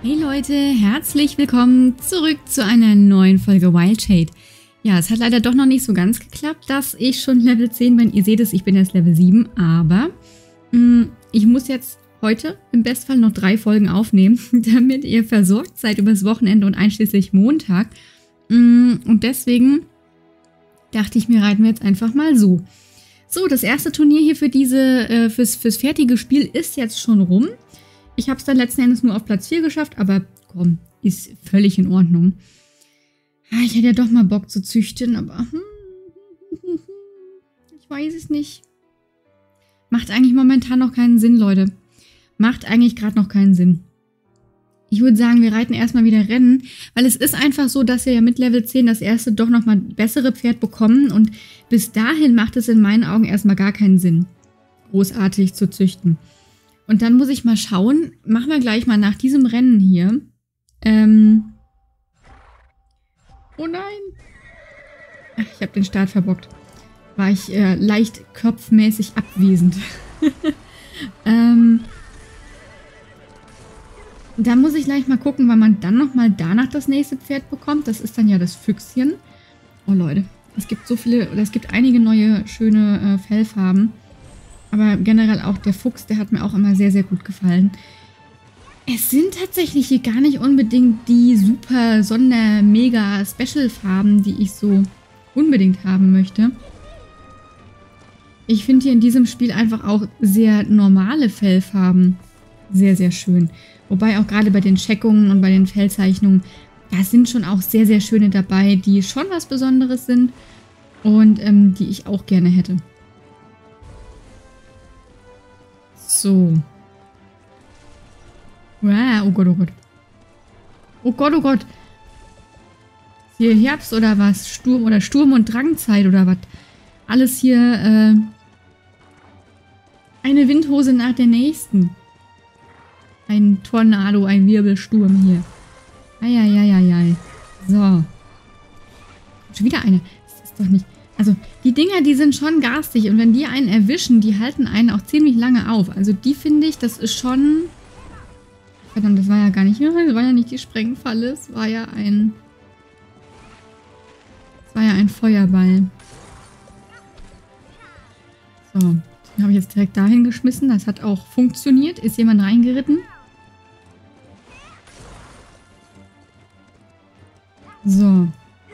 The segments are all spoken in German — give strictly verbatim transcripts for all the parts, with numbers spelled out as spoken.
Hey Leute, herzlich willkommen zurück zu einer neuen Folge Wild Shade. Ja, es hat leider doch noch nicht so ganz geklappt, dass ich schon Level zehn bin. Ihr seht es, ich bin erst Level sieben, aber mh, ich muss jetzt heute im Bestfall noch drei Folgen aufnehmen, damit ihr versorgt seid übers Wochenende und einschließlich Montag. Mh, und deswegen dachte ich mir, reiten wir jetzt einfach mal so. So, das erste Turnier hier für diese, äh, fürs, fürs fertige Spiel ist jetzt schon rum. Ich habe es dann letzten Endes nur auf Platz vier geschafft, aber komm, ist völlig in Ordnung. Ich hätte ja doch mal Bock zu züchten, aber ich weiß es nicht. Macht eigentlich momentan noch keinen Sinn, Leute. Macht eigentlich gerade noch keinen Sinn. Ich würde sagen, wir reiten erstmal wieder Rennen, weil es ist einfach so, dass wir ja mit Level zehn das erste doch nochmal bessere Pferd bekommen und bis dahin macht es in meinen Augen erstmal gar keinen Sinn, großartig zu züchten. Und dann muss ich mal schauen, machen wir gleich mal nach diesem Rennen hier. Ähm oh nein. Ach, ich habe den Start verbockt. War ich äh, leicht kopfmäßig abwesend. ähm da muss ich gleich mal gucken, weil man dann nochmal danach das nächste Pferd bekommt. Das ist dann ja das Füchschen. Oh Leute, es gibt so viele, oder es gibt einige neue schöne äh, Fellfarben. Aber generell auch der Fuchs, der hat mir auch immer sehr, sehr gut gefallen. Es sind tatsächlich hier gar nicht unbedingt die super, sonder, mega Special-Farben, die ich so unbedingt haben möchte. Ich finde hier in diesem Spiel einfach auch sehr normale Fellfarben sehr, sehr schön. Wobei auch gerade bei den Checkungen und bei den Fellzeichnungen, da sind schon auch sehr, sehr schöne dabei, die schon was Besonderes sind und ähm, die ich auch gerne hätte. So. Ah, oh Gott, oh Gott. Oh Gott, oh Gott. Ist hier Herbst oder was? Sturm oder Sturm- und Drangzeit oder was? Alles hier, äh, eine Windhose nach der nächsten. Ein Tornado, ein Wirbelsturm hier. Eieieiei. So. Schon wieder eine. Das ist doch nicht... Also, die Dinger, die sind schon garstig. Und wenn die einen erwischen, die halten einen auch ziemlich lange auf. Also, die finde ich, das ist schon... Verdammt, das war ja gar nicht... Das war ja nicht die Sprengfalle. Es war ja ein... Es war ja ein Feuerball. So. Den habe ich jetzt direkt dahin geschmissen. Das hat auch funktioniert. Ist jemand reingeritten? So.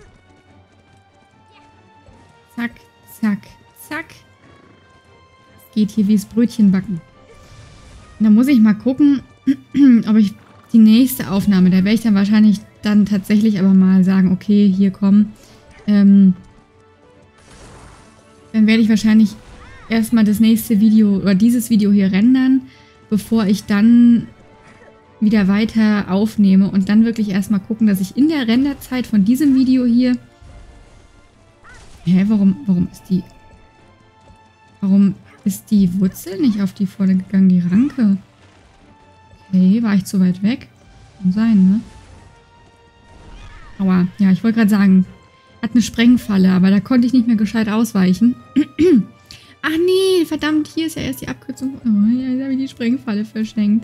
Zack, zack, zack. Es geht hier wie das Brötchen backen. Und da muss ich mal gucken, ob ich die nächste Aufnahme, da werde ich dann wahrscheinlich dann tatsächlich aber mal sagen, okay, hier komm. Ähm, dann werde ich wahrscheinlich erstmal das nächste Video oder dieses Video hier rendern, bevor ich dann wieder weiter aufnehme und dann wirklich erstmal gucken, dass ich in der Renderzeit von diesem Video hier... Hä, warum, warum ist die... Warum ist die Wurzel nicht auf die vorne gegangen, die Ranke? Okay, war ich zu weit weg? Kann sein, ne? Aua, ja, ich wollte gerade sagen, hat eine Sprengfalle, aber da konnte ich nicht mehr gescheit ausweichen. Ach nee, verdammt, hier ist ja erst die Abkürzung. Oh, ja, jetzt habe ich die Sprengfalle verschenkt.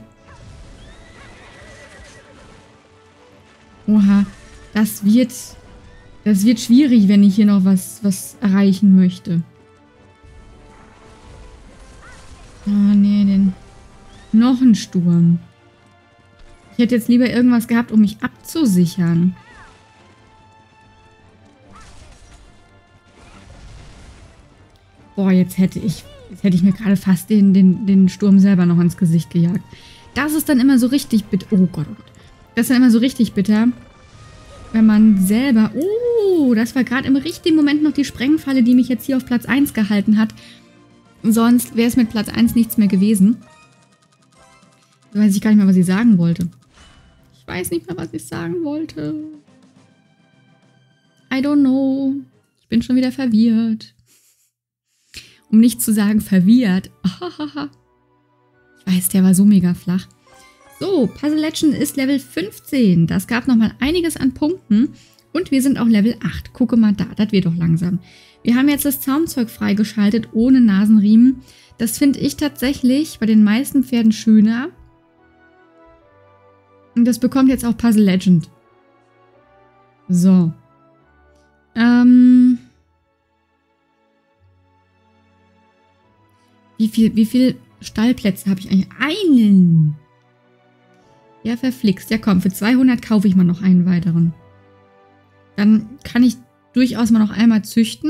Oha, das wird... Das wird schwierig, wenn ich hier noch was, was erreichen möchte. Ah, nee, den... Noch ein Sturm. Ich hätte jetzt lieber irgendwas gehabt, um mich abzusichern. Boah, jetzt hätte ich... Jetzt hätte ich mir gerade fast den, den, den Sturm selber noch ins Gesicht gejagt. Das ist dann immer so richtig bitter. Oh Gott, oh Gott. Das ist dann immer so richtig bitter. Wenn man selber... Oh, das war gerade im richtigen Moment noch die Sprengfalle, die mich jetzt hier auf Platz eins gehalten hat. Sonst wäre es mit Platz eins nichts mehr gewesen. Da weiß ich gar nicht mehr, was ich sagen wollte. Ich weiß nicht mehr, was ich sagen wollte. I don't know. Ich bin schon wieder verwirrt. Um nicht zu sagen verwirrt. Ich weiß, der war so mega flach. So, Puzzle Legend ist Level fünfzehn. Das gab nochmal einiges an Punkten. Und wir sind auch Level acht. Gucke mal da, das wird doch langsam. Wir haben jetzt das Zaumzeug freigeschaltet, ohne Nasenriemen. Das finde ich tatsächlich bei den meisten Pferden schöner. Und das bekommt jetzt auch Puzzle Legend. So. Ähm. Wie viel, wie viel Stallplätze habe ich eigentlich? Einen! Ja, verflixt. Ja, komm, für zweihundert kaufe ich mal noch einen weiteren. Dann kann ich durchaus mal noch einmal züchten.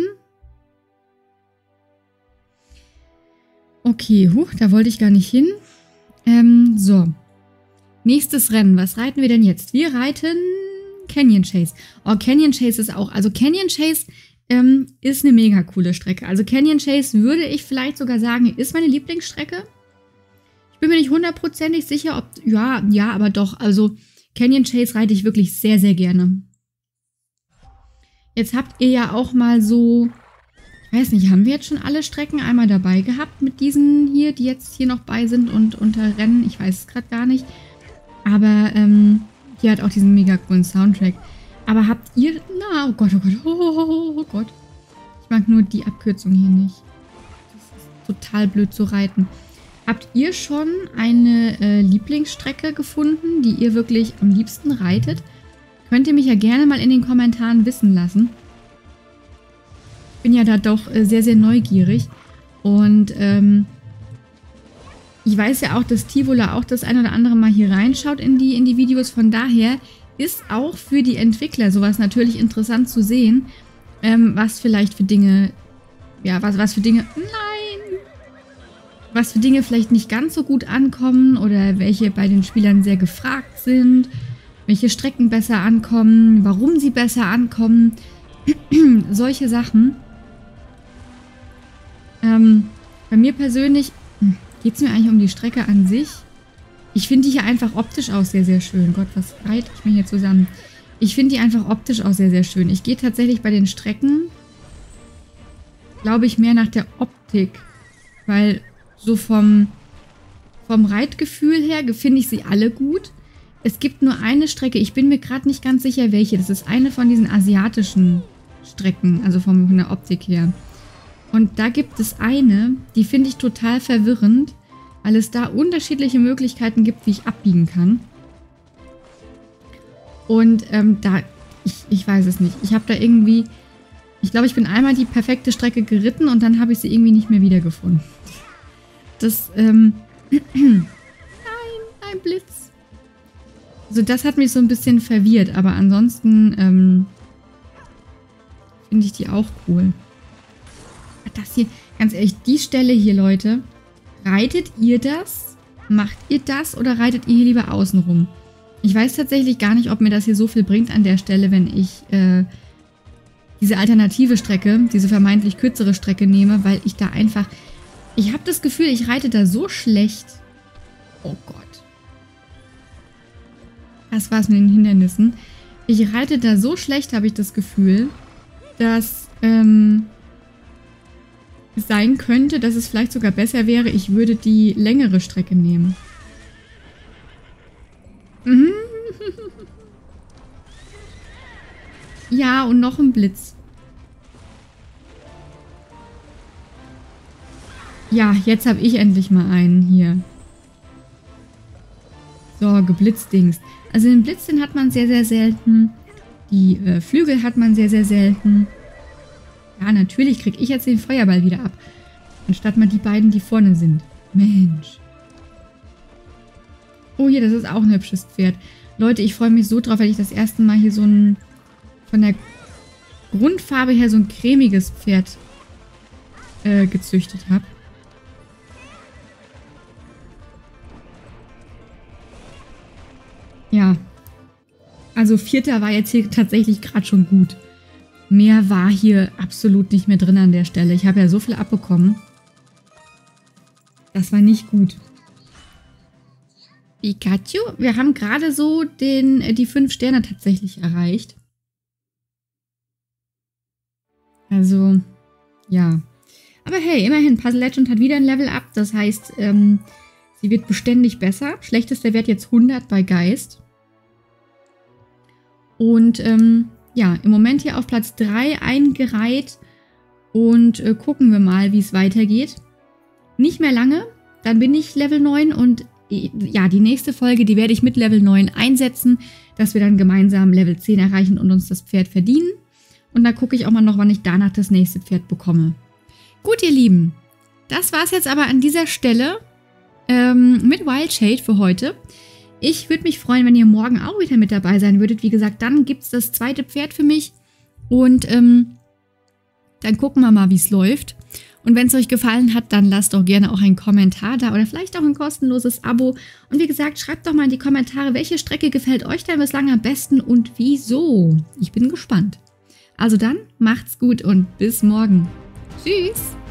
Okay, huch, da wollte ich gar nicht hin. Ähm, so. Nächstes Rennen. Was reiten wir denn jetzt? Wir reiten Canyon Chase. Oh, Canyon Chase ist auch... Also Canyon Chase ähm, ist eine mega coole Strecke. Also Canyon Chase würde ich vielleicht sogar sagen, ist meine Lieblingsstrecke. Ich bin mir nicht hundertprozentig sicher, ob... Ja, ja, aber doch. Also Canyon Chase reite ich wirklich sehr, sehr gerne. Jetzt habt ihr ja auch mal so... Ich weiß nicht, haben wir jetzt schon alle Strecken einmal dabei gehabt mit diesen hier, die jetzt hier noch bei sind und unter Rennen? Ich weiß es gerade gar nicht. Aber ähm, hier hat auch diesen mega coolen Soundtrack. Aber habt ihr... Na, oh Gott, oh Gott, oh, oh Gott. Ich mag nur die Abkürzung hier nicht. Das ist total blöd zu reiten. Habt ihr schon eine äh, Lieblingsstrecke gefunden, die ihr wirklich am liebsten reitet? Könnt ihr mich ja gerne mal in den Kommentaren wissen lassen. Ich bin ja da doch äh, sehr, sehr neugierig. Und ähm, ich weiß ja auch, dass Tivola auch das ein oder andere Mal hier reinschaut in die, in die Videos. Von daher ist auch für die Entwickler sowas natürlich interessant zu sehen, ähm, was vielleicht für Dinge, ja, was, was für Dinge, nein, was für Dinge vielleicht nicht ganz so gut ankommen oder welche bei den Spielern sehr gefragt sind, welche Strecken besser ankommen, warum sie besser ankommen, solche Sachen. Ähm, bei mir persönlich geht es mir eigentlich um die Strecke an sich. Ich finde die hier einfach optisch auch sehr, sehr schön. Gott, was reite ich mir hier zusammen? Ich finde die einfach optisch auch sehr, sehr schön. Ich gehe tatsächlich bei den Strecken, glaube ich, mehr nach der Optik. Weil so vom, vom Reitgefühl her finde ich sie alle gut. Es gibt nur eine Strecke, ich bin mir gerade nicht ganz sicher, welche. Das ist eine von diesen asiatischen Strecken, also vom, von der Optik her. Und da gibt es eine, die finde ich total verwirrend, weil es da unterschiedliche Möglichkeiten gibt, wie ich abbiegen kann. Und ähm, da, ich, ich weiß es nicht. Ich habe da irgendwie, ich glaube, ich bin einmal die perfekte Strecke geritten und dann habe ich sie irgendwie nicht mehr wiedergefunden. Das, ähm, nein, ein Blitz. Also das hat mich so ein bisschen verwirrt, aber ansonsten ähm, finde ich die auch cool. Das hier, ganz ehrlich, die Stelle hier, Leute, reitet ihr das? Macht ihr das oder reitet ihr hier lieber außenrum? Ich weiß tatsächlich gar nicht, ob mir das hier so viel bringt an der Stelle, wenn ich äh, diese alternative Strecke, diese vermeintlich kürzere Strecke nehme, weil ich da einfach... Ich habe das Gefühl, ich reite da so schlecht. Oh Gott. Das war's mit den Hindernissen. Ich reite da so schlecht, habe ich das Gefühl, dass... Ähm, sein könnte, dass es vielleicht sogar besser wäre, ich würde die längere Strecke nehmen. Mhm. Ja, und noch ein Blitz. Ja, jetzt habe ich endlich mal einen hier. So, geblitzdings. Also den Blitz, den hat man sehr, sehr selten. Die äh, Flügel hat man sehr, sehr selten. Ja, natürlich kriege ich jetzt den Feuerball wieder ab. Anstatt mal die beiden, die vorne sind. Mensch. Oh, hier, das ist auch ein hübsches Pferd. Leute, ich freue mich so drauf, wenn ich das erste Mal hier so ein... von der Grundfarbe her so ein cremiges Pferd äh, gezüchtet habe. Ja. Also Vierter war jetzt hier tatsächlich gerade schon gut. Mehr war hier absolut nicht mehr drin an der Stelle. Ich habe ja so viel abbekommen. Das war nicht gut. Pikachu, wir haben gerade so den, die fünf Sterne tatsächlich erreicht. Also, ja. Aber hey, immerhin, Puzzle Legend hat wieder ein Level up. Das heißt, ähm, sie wird beständig besser. Schlechtester Wert jetzt hundert bei Geist. Und, ähm... ja, im Moment hier auf Platz drei eingereiht und äh, gucken wir mal, wie es weitergeht. Nicht mehr lange, dann bin ich Level neun und ja, die nächste Folge, die werde ich mit Level neun einsetzen, dass wir dann gemeinsam Level zehn erreichen und uns das Pferd verdienen. Und dann gucke ich auch mal noch, wann ich danach das nächste Pferd bekomme. Gut, ihr Lieben, das war es jetzt aber an dieser Stelle ähm, mit Wildshade für heute. Ich würde mich freuen, wenn ihr morgen auch wieder mit dabei sein würdet. Wie gesagt, dann gibt es das zweite Pferd für mich. Und ähm, dann gucken wir mal, wie es läuft. Und wenn es euch gefallen hat, dann lasst doch gerne auch einen Kommentar da oder vielleicht auch ein kostenloses Abo. Und wie gesagt, schreibt doch mal in die Kommentare, welche Strecke gefällt euch denn bislang am besten und wieso. Ich bin gespannt. Also dann, macht's gut und bis morgen. Tschüss!